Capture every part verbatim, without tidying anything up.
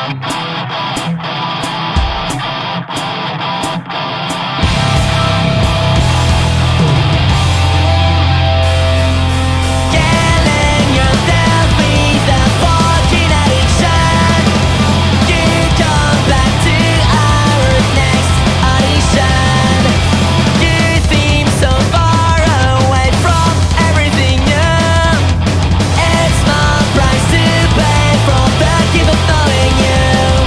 Keep on knowing you.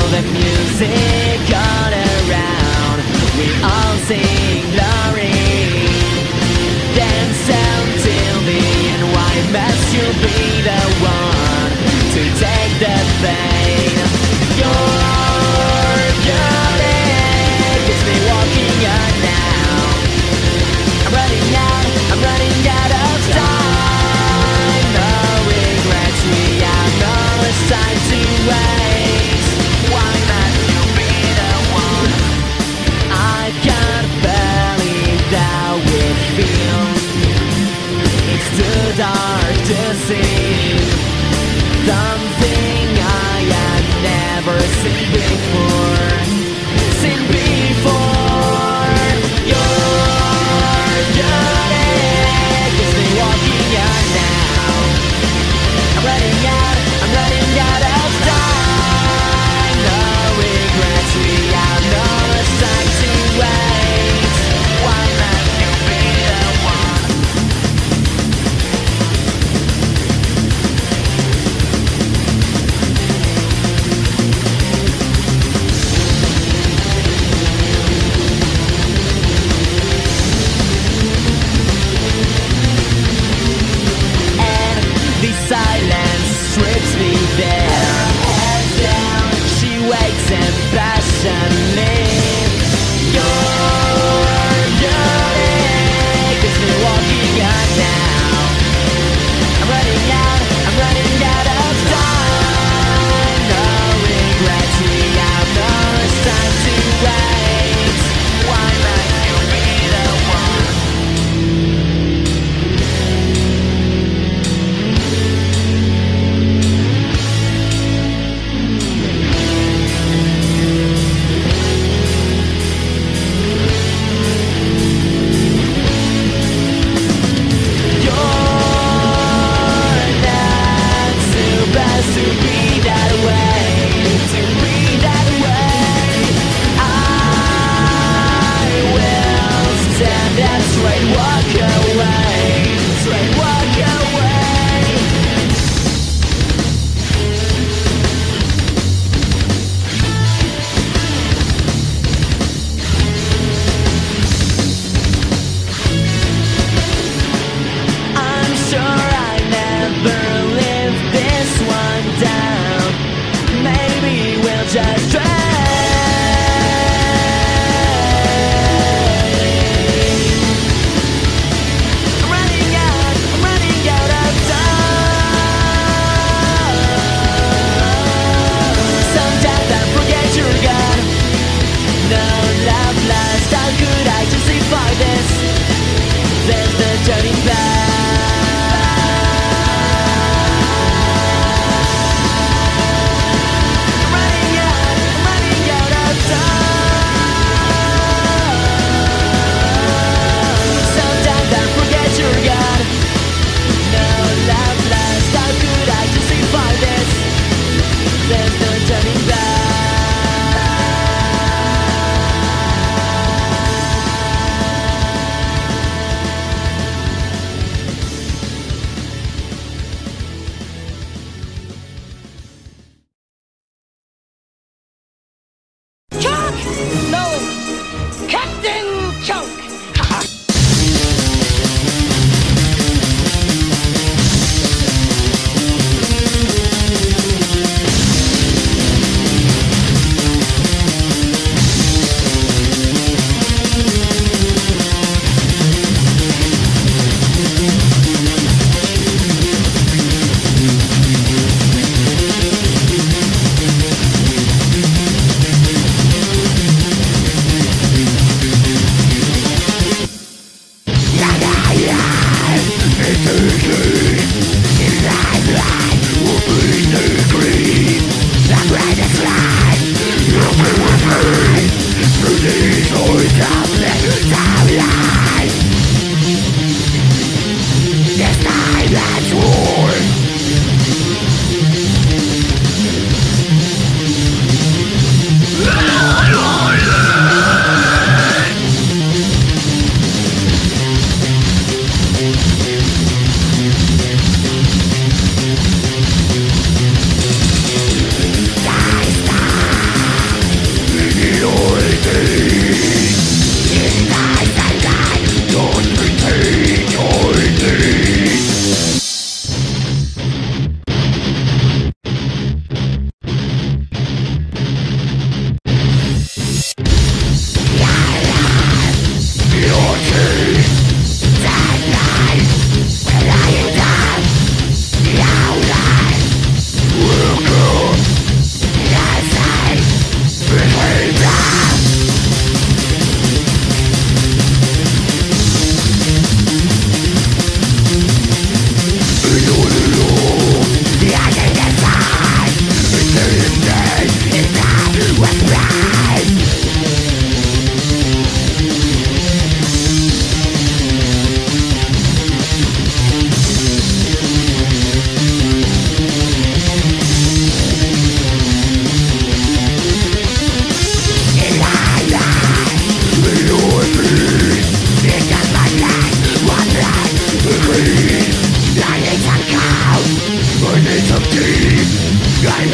the music all around. We all sing glory, dance until the end. Why must you be the one to take the pain? Your journey gets me walking on now. I'm running out, I'm running out of time. No regrets, we have no time to waste. Why must you be the one? I can't believe that we feel it's too dark to see something I had never seen before. Seen before. Your journey keeps me walking on now. I'm running out, I'm running out of time. No regrets, we have no time to wait. Why must you be the one? And the silence strips me bare. Head down, she wakes impassionately. Your journey keeps me walking on now. I'm running out, I'm running out of time. No regrets, we have no time to wait. Why must you be the one? You're not supposed to be that way, to be that way. I will stand and straight walk away, straight walk away. I'm sure I never lived this one down. Maybe we'll just try. I'm running out, I'm running out of time. Sometimes I forget you're gone. No love lost, how could I justify this? There's the turning back. I'm running out,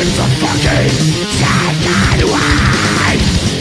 It's a fucking second wave.